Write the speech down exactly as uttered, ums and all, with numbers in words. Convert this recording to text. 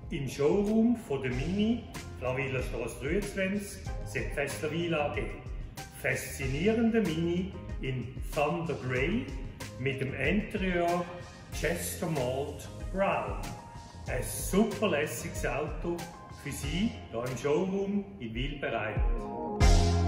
Im Showroom von der Mini, Flawiller Strasse dreiundzwanzig, Sepp Villa A G. Faszinierende Mini in Thunder Grey mit dem Interieur Chester Malt Brown. Ein super lässiges Auto für Sie hier im Showroom in Wil bereit.